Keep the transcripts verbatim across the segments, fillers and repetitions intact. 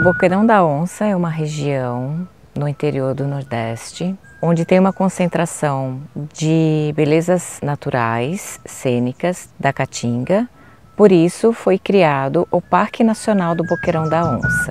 Boqueirão da Onça é uma região no interior do Nordeste, onde tem uma concentração de belezas naturais, cênicas, da Caatinga. Por isso foi criado o Parque Nacional do Boqueirão da Onça.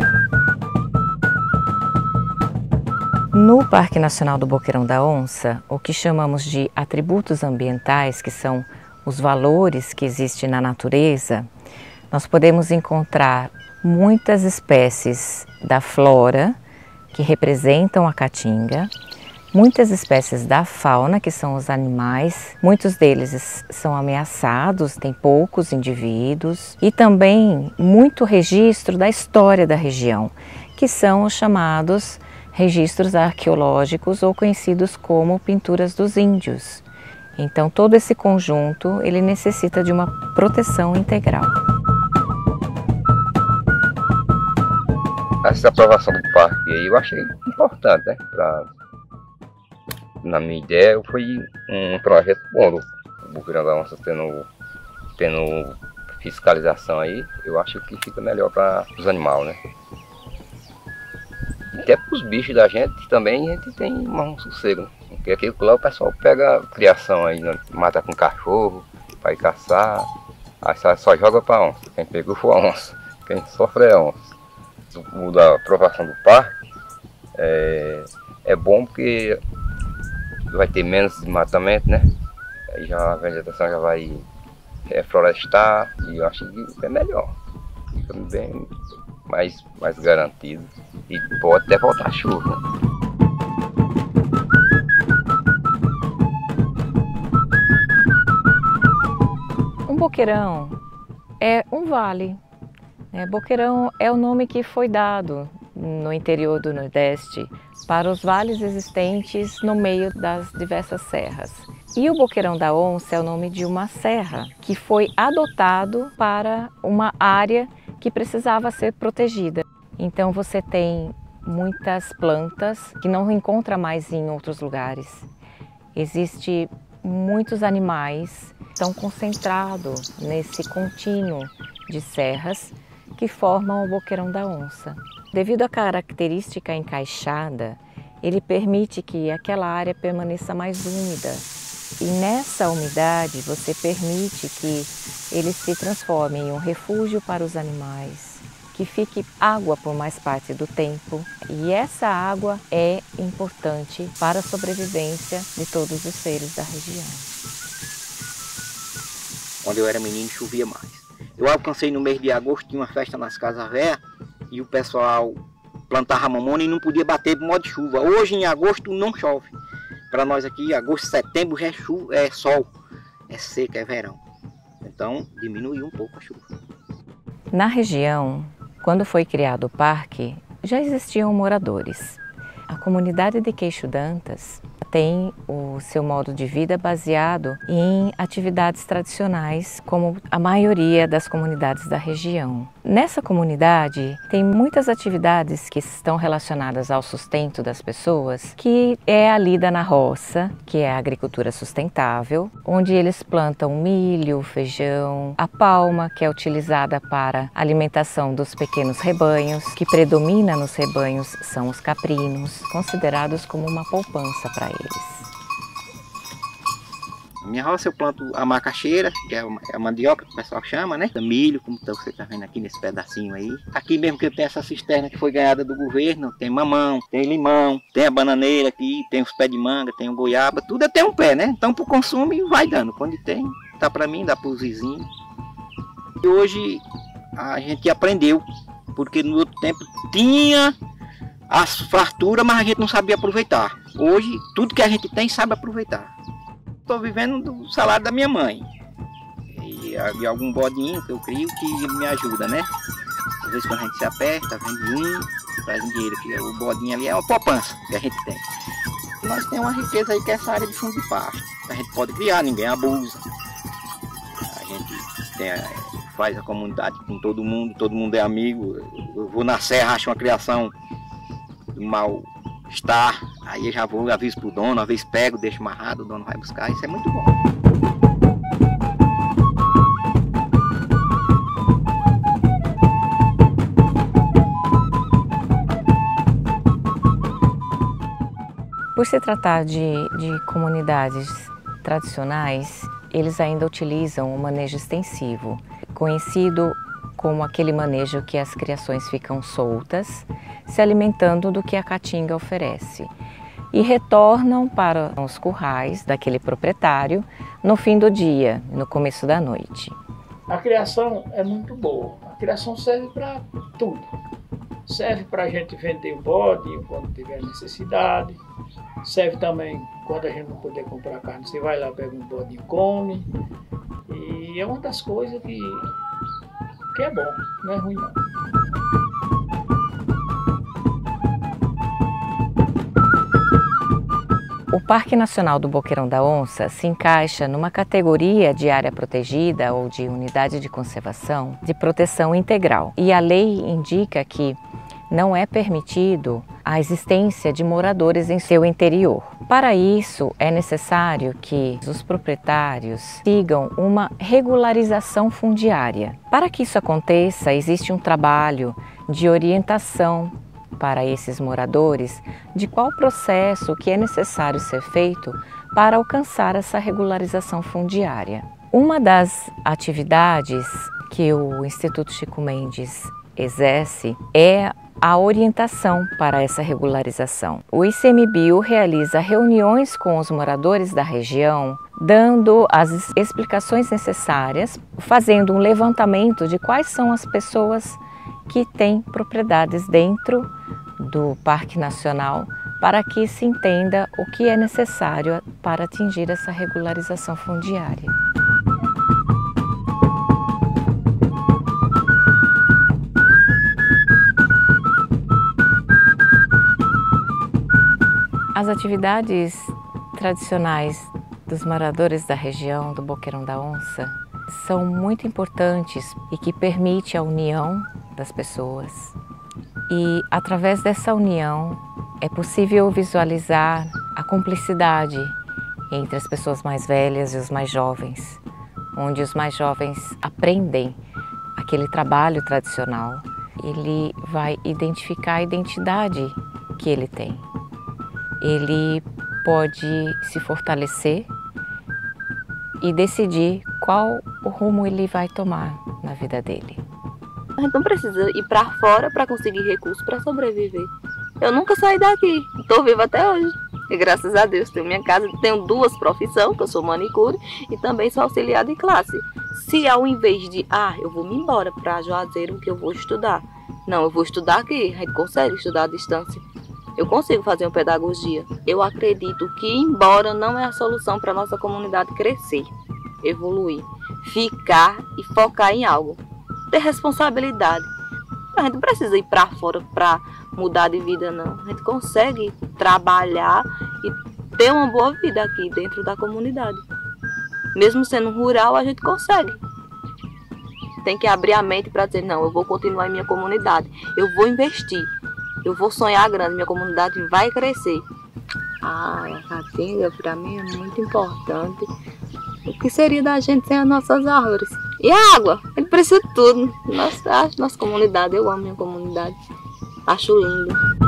No Parque Nacional do Boqueirão da Onça, o que chamamos de atributos ambientais, que são os valores que existem na natureza, nós podemos encontrar muitas espécies da flora, que representam a Caatinga, muitas espécies da fauna, que são os animais, muitos deles são ameaçados, tem poucos indivíduos, e também muito registro da história da região, que são os chamados registros arqueológicos ou conhecidos como pinturas dos índios. Então todo esse conjunto ele necessita de uma proteção integral. Essa aprovação do parque aí eu achei importante, né? Pra, na minha ideia foi um projeto bom do Boqueirão da Onça tendo, tendo fiscalização aí, eu acho que fica melhor para os animais, né? Até para os bichos da gente também a gente tem um sossego, né? Porque aqui lá o pessoal pega a criação aí, né? Mata com cachorro, para ir caçar, aí só, só joga para onça. Quem pegou foi a onça, quem sofre é a onça. O da aprovação do parque é, é bom porque vai ter menos desmatamento, né? Aí já a vegetação já vai é, florestar e eu acho que é melhor, fica bem mais, mais garantido e pode até voltar a chuva, né? Um boqueirão é um vale. É, Boqueirão é o nome que foi dado no interior do Nordeste para os vales existentes no meio das diversas serras. E o Boqueirão da Onça é o nome de uma serra que foi adotado para uma área que precisava ser protegida. Então você tem muitas plantas que não encontra mais em outros lugares. Existem muitos animais que estão concentrados nesse contínuo de serras que formam o Boqueirão da Onça. Devido à característica encaixada, ele permite que aquela área permaneça mais úmida. E nessa umidade você permite que ele se transforme em um refúgio para os animais, que fique água por mais parte do tempo. E essa água é importante para a sobrevivência de todos os seres da região. Quando eu era menino chovia mais. Eu alcancei no mês de agosto, tinha uma festa nas Casas Velhas e o pessoal plantava mamona e não podia bater por modo de chuva. Hoje em agosto não chove. Para nós aqui, agosto, setembro já é, chuva, é sol, é seca, é verão. Então diminuiu um pouco a chuva. Na região, quando foi criado o parque, já existiam moradores. A comunidade de Queixo Dantas tem o seu modo de vida baseado em atividades tradicionais, como a maioria das comunidades da região. Nessa comunidade tem muitas atividades que estão relacionadas ao sustento das pessoas, que é a lida na roça, que é a agricultura sustentável, onde eles plantam milho, feijão, a palma, que é utilizada para a alimentação dos pequenos rebanhos, que predomina nos rebanhos são os caprinos, considerados como uma poupança para eles. Na minha roça eu planto a macaxeira, que é a mandioca que o pessoal chama, né? Milho, como você está vendo aqui nesse pedacinho aí. Aqui mesmo que eu tenho essa cisterna que foi ganhada do governo, tem mamão, tem limão, tem a bananeira aqui, tem os pés de manga, tem o goiaba, tudo é ter um pé, né? Então para o consumo vai dando, quando tem, dá para mim, dá para os vizinhos. E hoje a gente aprendeu, porque no outro tempo tinha as farturas, mas a gente não sabia aproveitar. Hoje tudo que a gente tem sabe aproveitar. Estou vivendo do salário da minha mãe e de algum bodinho que eu crio que me ajuda, né? Às vezes quando a gente se aperta, vende um, traz um dinheiro, que o bodinho ali é uma poupança que a gente tem. E nós temos uma riqueza aí que é essa área de fundo de pasto. A gente pode criar, ninguém abusa. A gente tem, faz a comunidade com todo mundo, todo mundo é amigo. Eu vou na serra, acho uma criação do mal-estar. Aí eu já vou, aviso pro dono, às vezes pego, deixo amarrado, o dono vai buscar, isso é muito bom. Por se tratar de, de comunidades tradicionais, eles ainda utilizam o manejo extensivo, conhecido como aquele manejo que as criações ficam soltas, se alimentando do que a caatinga oferece, e retornam para os currais daquele proprietário no fim do dia, no começo da noite. A criação é muito boa. A criação serve para tudo. Serve para a gente vender o bode quando tiver necessidade. Serve também quando a gente não puder comprar carne. Você vai lá, pega um bode e come. E é uma das coisas que, que é bom, não é ruim não. O Parque Nacional do Boqueirão da Onça se encaixa numa categoria de área protegida ou de unidade de conservação de proteção integral. E a lei indica que não é permitido a existência de moradores em seu interior. Para isso, é necessário que os proprietários sigam uma regularização fundiária. Para que isso aconteça, existe um trabalho de orientação para esses moradores de qual processo que é necessário ser feito para alcançar essa regularização fundiária. Uma das atividades que o Instituto Chico Mendes exerce é a orientação para essa regularização. O ICMBio realiza reuniões com os moradores da região, dando as explicações necessárias, fazendo um levantamento de quais são as pessoas que têm propriedades dentro do Parque Nacional, para que se entenda o que é necessário para atingir essa regularização fundiária. As atividades tradicionais dos moradores da região do Boqueirão da Onça são muito importantes e que permite a união das pessoas. E através dessa união é possível visualizar a cumplicidade entre as pessoas mais velhas e os mais jovens, onde os mais jovens aprendem aquele trabalho tradicional. Ele vai identificar a identidade que ele tem. Ele pode se fortalecer e decidir qual o rumo ele vai tomar na vida dele. A gente não precisa ir para fora para conseguir recursos para sobreviver. Eu nunca saí daqui, estou viva até hoje. E graças a Deus tenho minha casa, tenho duas profissões, que eu sou manicure e também sou auxiliar de classe. Se ao invés de, ah, eu vou me embora para Juazeiro que eu vou estudar. Não, eu vou estudar aqui, a gente consegue estudar à distância. Eu consigo fazer uma pedagogia. Eu acredito que ir embora não é a solução para a nossa comunidade crescer, evoluir, ficar e focar em algo. Ter responsabilidade. A gente não precisa ir para fora para mudar de vida, não. A gente consegue trabalhar e ter uma boa vida aqui dentro da comunidade. Mesmo sendo rural, a gente consegue. Tem que abrir a mente para dizer, não, eu vou continuar em minha comunidade. Eu vou investir. Eu vou sonhar grande, minha comunidade vai crescer. Ah, a caatinga para mim é muito importante. O que seria da gente sem as nossas árvores? E a água? Ele precisa de tudo. Nossa, nossa comunidade, eu amo minha comunidade. Acho lindo.